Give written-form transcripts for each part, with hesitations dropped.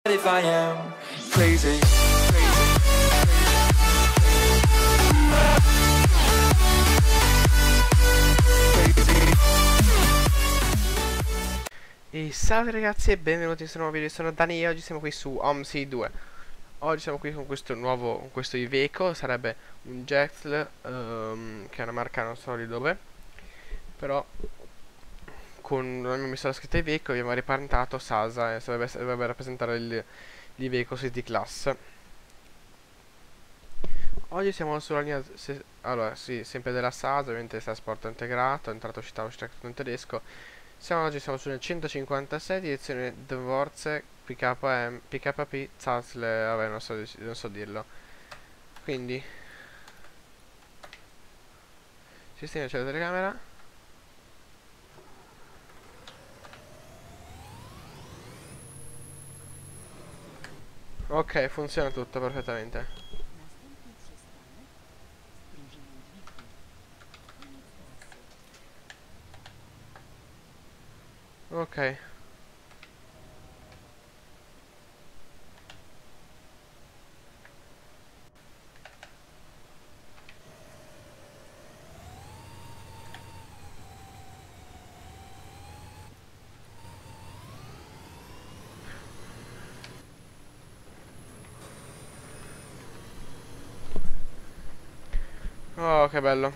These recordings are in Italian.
if I am crazy. E salve ragazzi e benvenuti in questo nuovo video, sono Dani e oggi siamo qui su OMSI 2. Oggi siamo qui con questo nuovo, con questo Iveco, sarebbe un Jetl, che è una marca non so di dove. Però abbiamo messo la scritta Iveco e abbiamo riparentato Sasa e dovrebbe rappresentare l'Iveco City Class. Oggi siamo sulla linea, allora sì, sempre della Sasa, ovviamente trasporto integrato, entrata uscita tutto in tedesco. Oggi siamo sulle 156, direzione Dvorce, PKP, Zasle, vabbè non so dirlo. Quindi, sistema c'è la telecamera. Ok, funziona tutto perfettamente. Ok. Oh, che bello.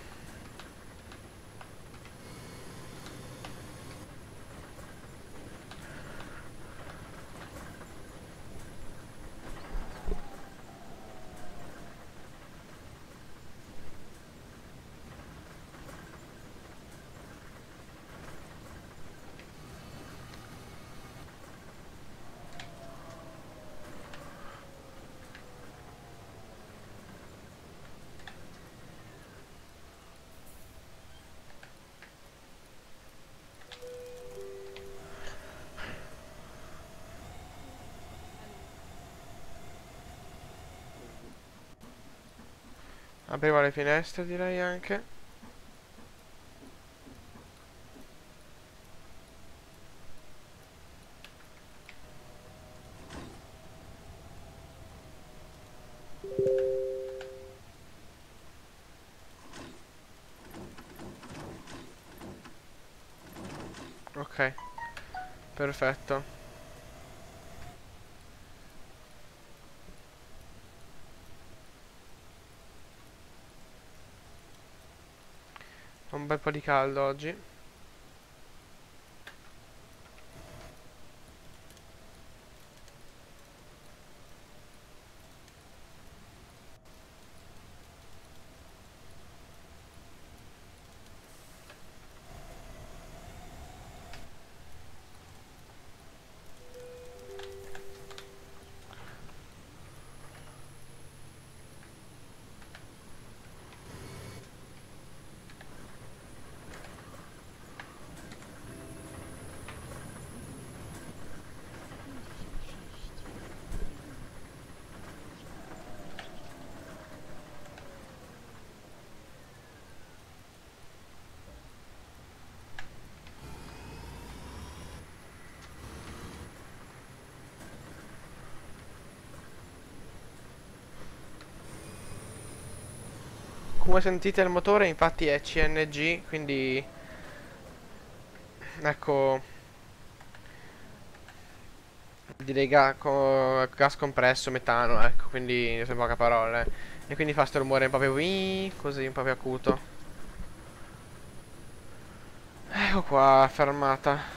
Apriamo le finestre direi anche. Ok, perfetto. Fa un bel po' di caldo oggi. Come sentite il motore infatti è CNG, quindi ecco, direi gas compresso, metano, ecco, quindi in poche parole. E quindi fa sto rumore proprio così, un po' più acuto. Ecco qua, fermata.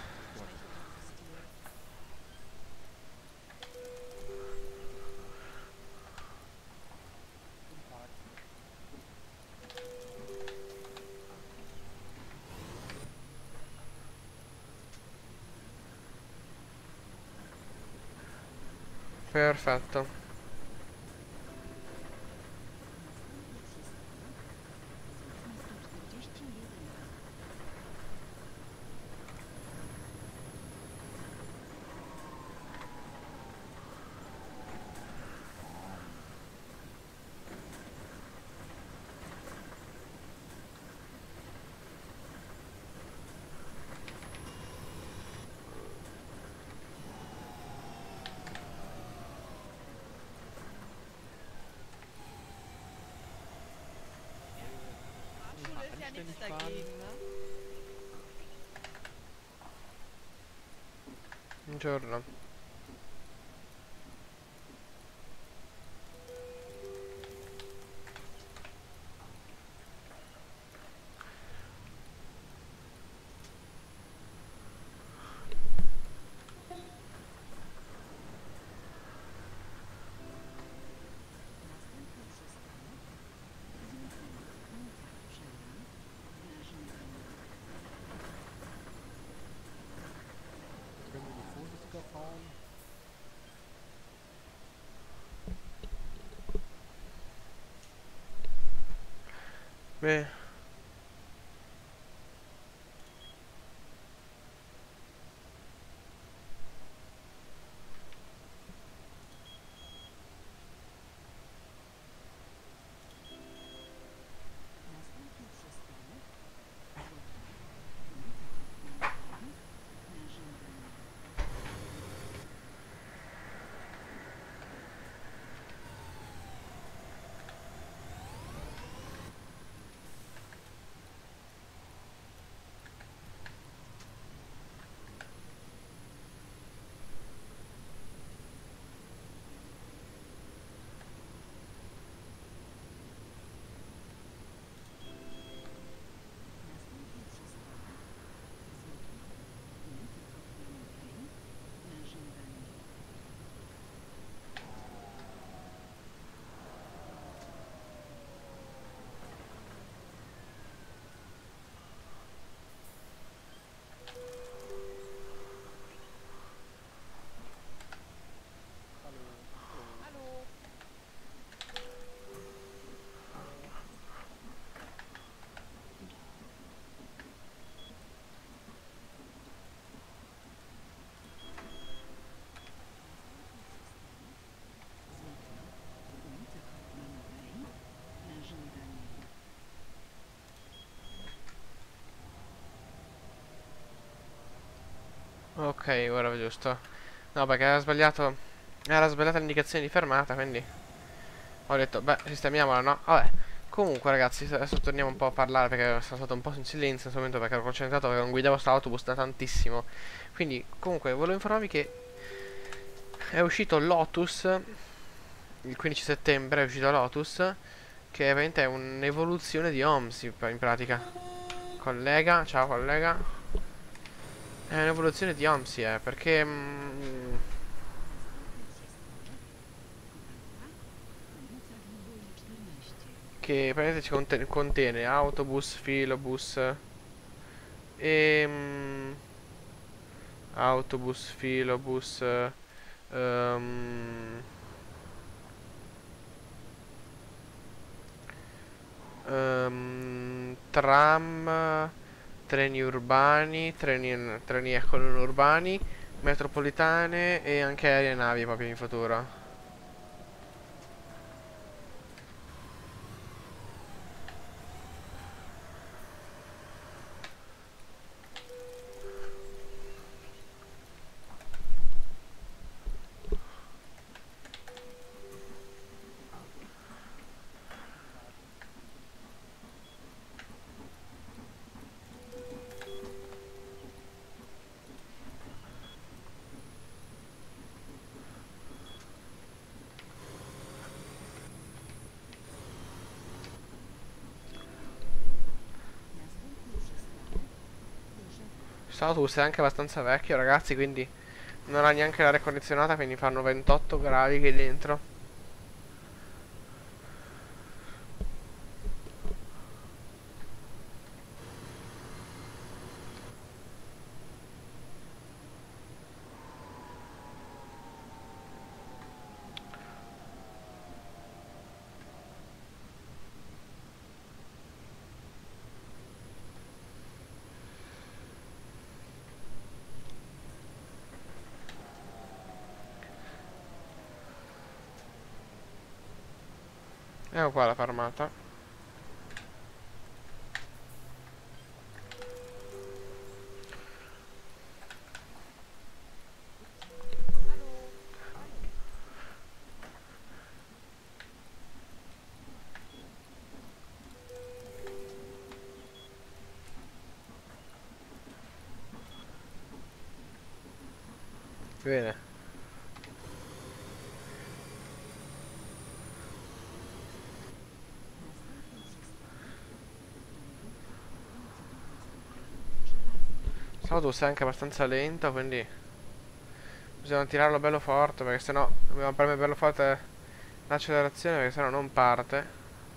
Perfetto. ja nichts dagegen, ne? Buongiorno. Können wir die vorsichtiger fahren? Beh. Hallo. Ok, ora giusto. No, perché era sbagliato. Era sbagliata l'indicazione di fermata, quindi ho detto, beh, sistemiamola, no? Vabbè. Comunque, ragazzi, adesso torniamo un po' a parlare perché sono stato un po' in silenzio in questo momento perché ero concentrato perché non guidavo quest'autobus da tantissimo. Quindi, comunque, volevo informarvi che è uscito Lotus il 15 settembre, è uscito Lotus, che veramente è un'evoluzione di OMS in pratica. Collega, ciao collega. È un'evoluzione di OMSI, perché che praticamente contiene autobus, filobus e autobus, filobus, ehm, tram, treni urbani, treni ecco non urbani, metropolitane e anche aeronavi proprio in futuro. Questo autobus è anche abbastanza vecchio, ragazzi, quindi non ha neanche l'aria condizionata, quindi fanno 28 gradi qui dentro. Ecco qua la fermata. Hallo. Bene. L'autobus è anche abbastanza lento, quindi bisogna tirarlo bello forte, perché sennò dobbiamo premere bello forte l'accelerazione, perché sennò non parte.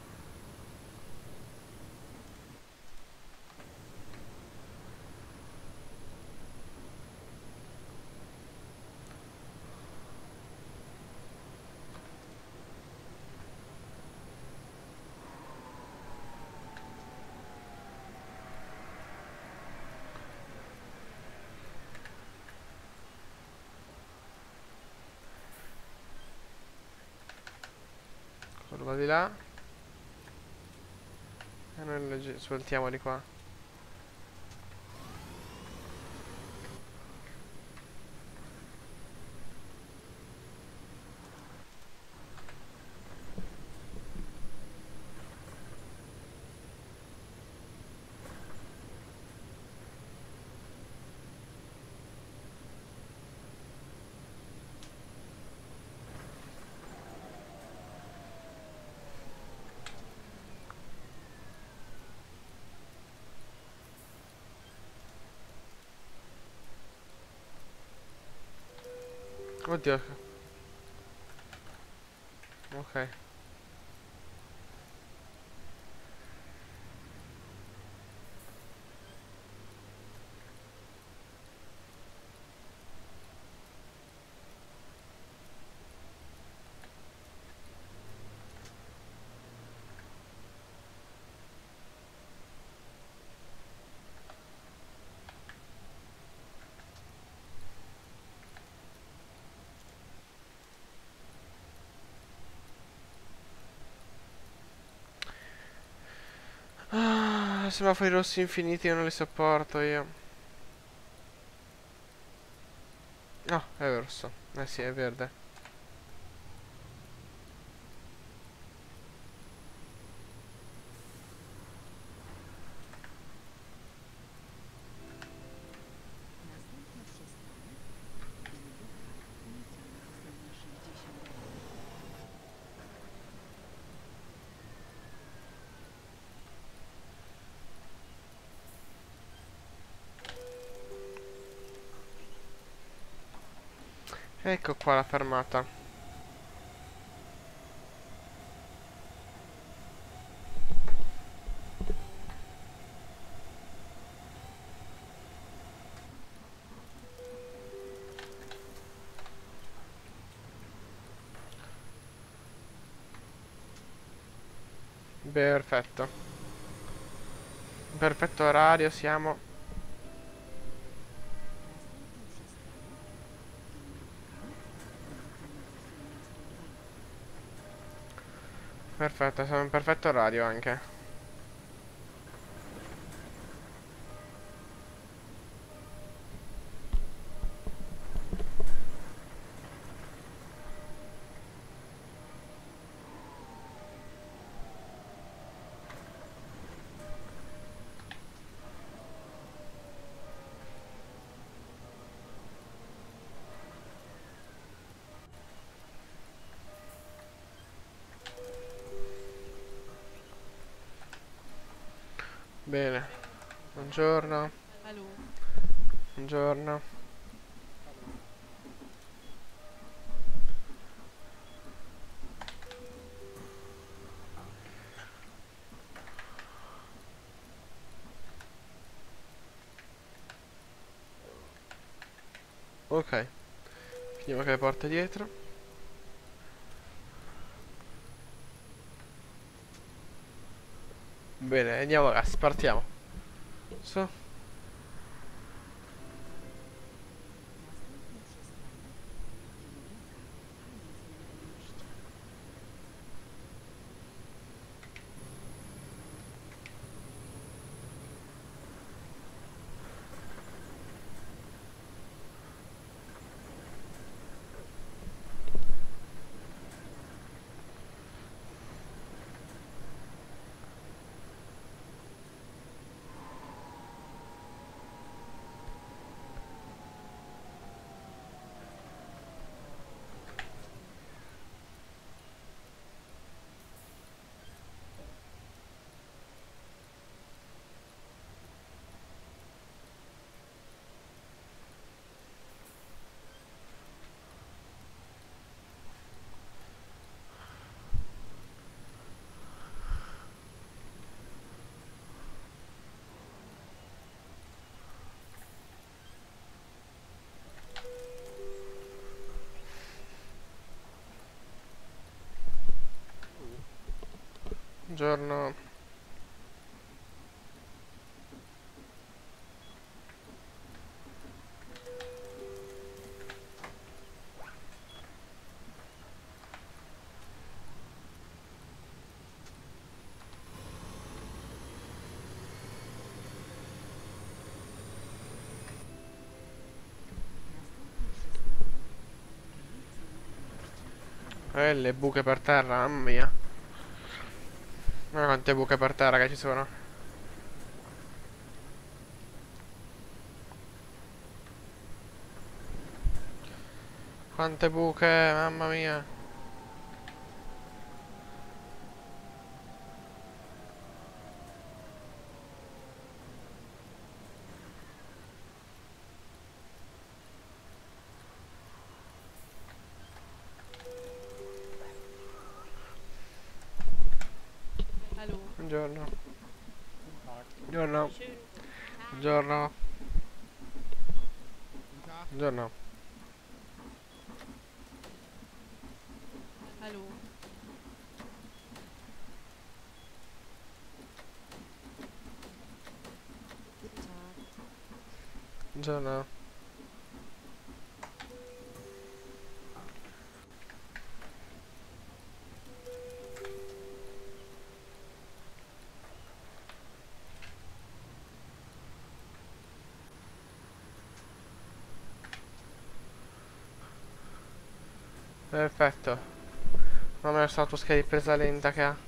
Curva di là. E noi svoltiamo di qua. Oddio. Ok. Ah, semafori rossi infiniti, io non li sopporto io. No, è rosso. Eh sì, è verde. Ecco qua la fermata. Perfetto. Perfetto orario siamo. Perfetto, siamo in perfetto orario anche. Bene. Buongiorno. Hallo. Buongiorno. Ok. Finiamo anche le porte dietro. Bene, andiamo ragazzi, partiamo. Su. Buongiorno. Le buche per terra, mamma mia. Guarda quante buche per terra che ci sono. Quante buche, mamma mia. Hallo. Buongiorno. Guten Tag. Buongiorno. Schönen guten Tag. Buongiorno. Guten Tag. Buongiorno. Hallo. Guten Tag. Buongiorno. Perfetto. Non me la tua scheda di presa lenta che ha.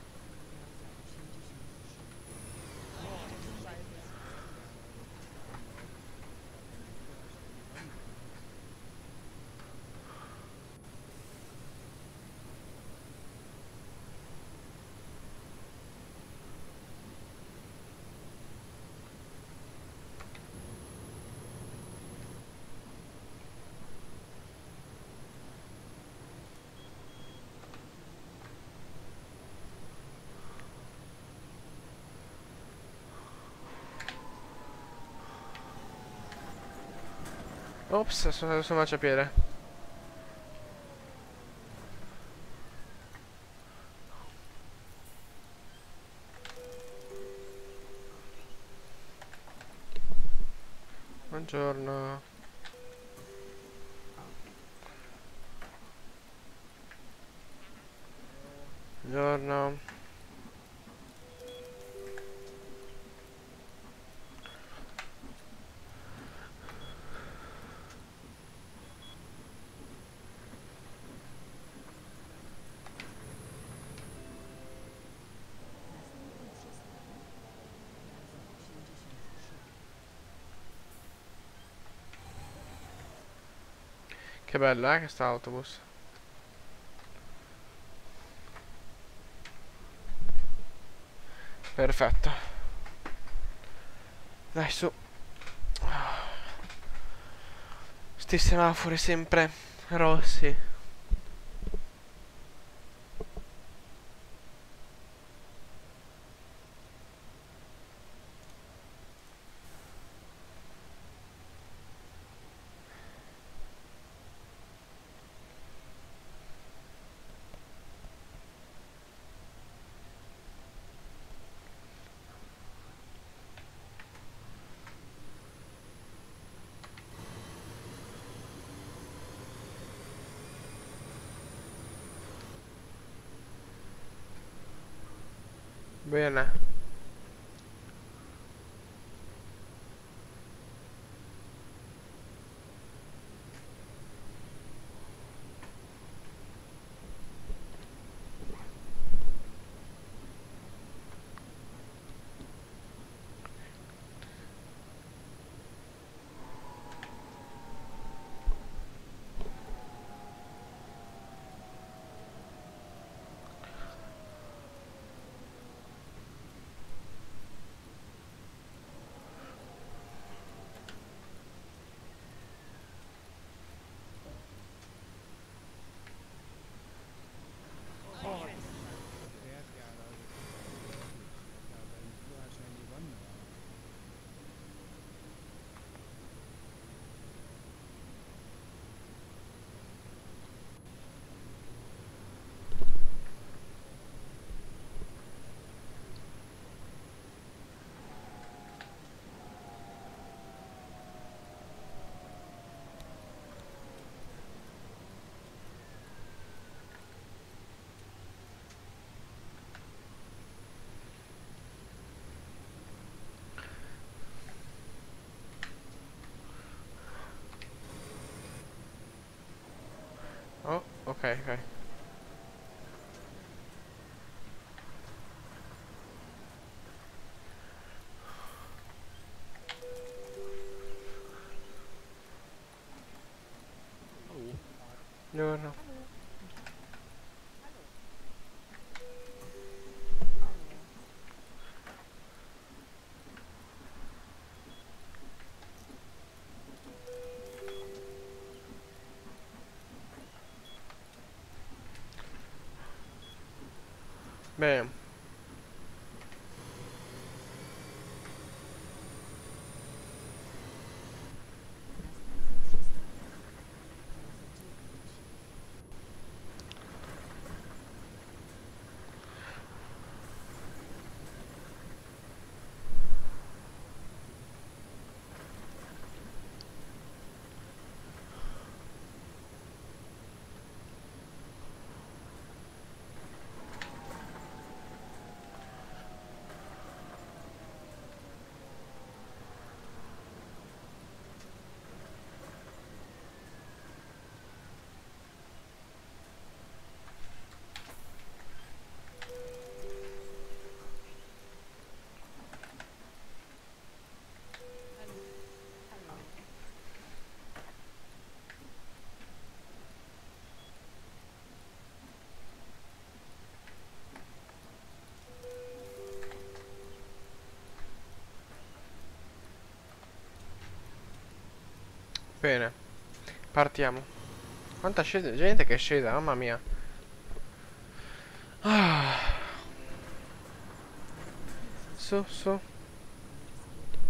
Ops, sono sul marciapiede. Buongiorno. Buongiorno. Che bello, che sta autobus. Perfetto. Dai, su. Sti semafori sempre rossi. Bene. Oh, ok, ok. Hallo. Buongiorno. Hallo. Hallo. Hallo. Bene. Transmitting system. Positive. Hallo. Hallo. Bene. Partiamo. Quanta gente che è scesa, mamma mia. Ah, Transmitting su, system. su. Positive.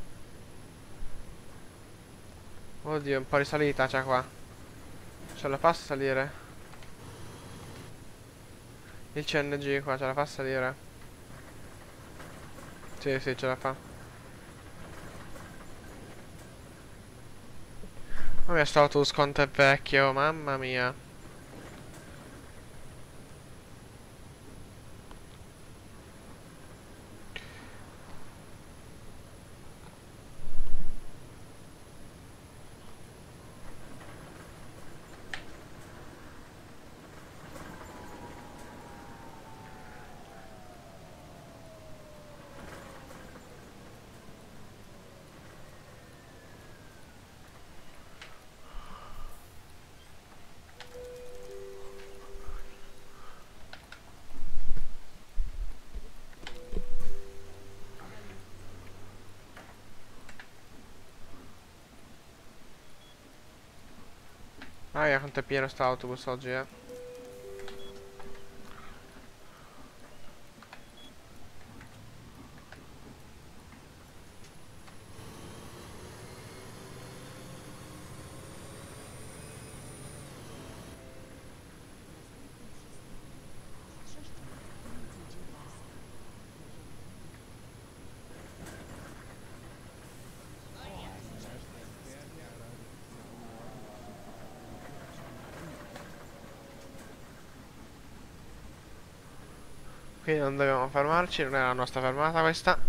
Oddio, un po' di salita c'è qua. Ce la fa a salire? Il CNG qua ce la fa a salire? Sì, sì, ce la fa. Ma mia, sto autosconto è vecchio, mamma mia. Hallo. Ah, mia, quanto è pieno sto autobus oggi, eh. Transmitting system. Trzysta. Unity Baska. Poziom 1. Quindi non dobbiamo fermarci, non è la nostra fermata questa.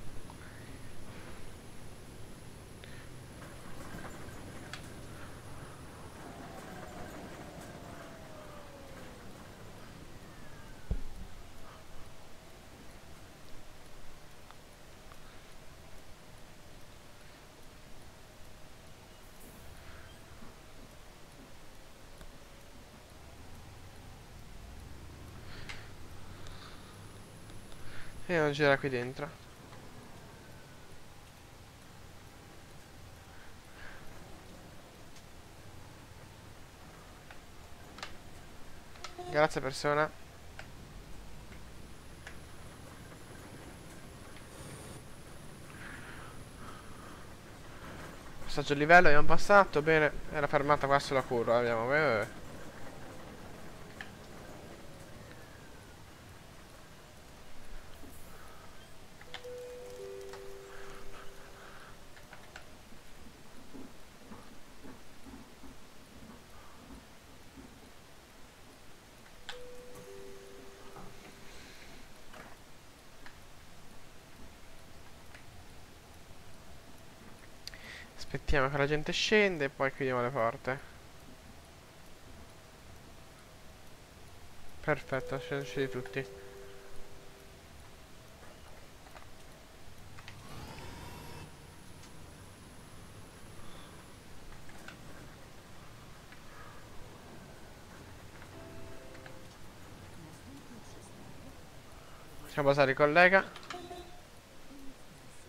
E non gira qui dentro. Grazie persona. Passaggio a livello, abbiamo passato, bene. Era fermata qua sulla curva, abbiamo. Aspettiamo che la gente scende e poi chiudiamo le porte. Perfetto, scendici tutti. Następny przystanek Possiamo passare il collega. koniec trasy.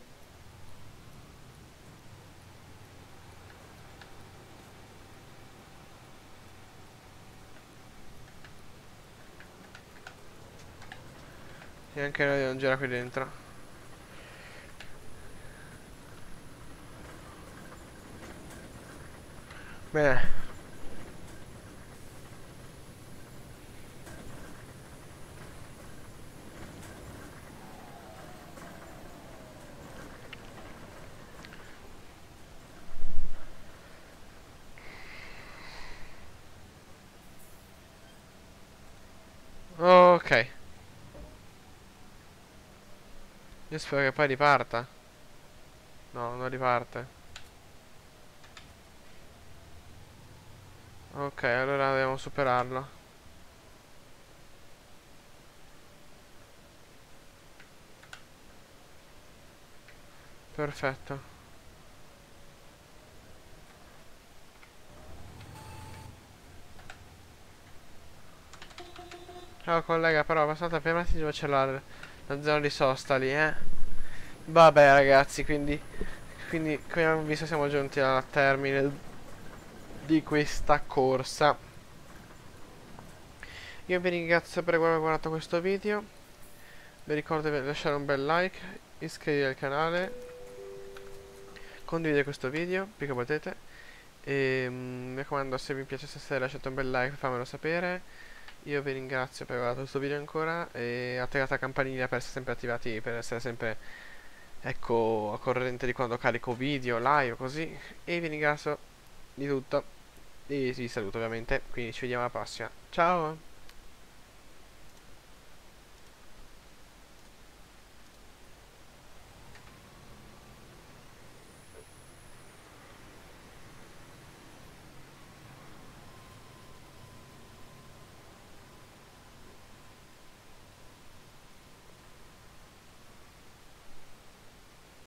E anche noi non gira qui dentro. Bene. Ok. Io spero che poi riparta. No, non riparte. Ok, allora dobbiamo superarlo. Perfetto. Ciao collega, però abbastanza fermati dove c'è la zona di sosta lì, eh. Vabbè ragazzi, quindi come abbiamo visto siamo giunti al termine di questa corsa. Io vi ringrazio per aver guardato questo video. Vi ricordo di lasciare un bel like, iscrivervi al canale, condividere questo video più che potete. E mi raccomando, se vi piacesse lasciate un bel like, fammelo sapere. Io vi ringrazio per aver guardato questo video ancora e attivate la campanella per essere sempre attivati, per essere sempre, ecco, a corrente di quando carico video, live, così. E vi ringrazio di tutto e vi saluto ovviamente, quindi ci vediamo alla prossima. Ciao!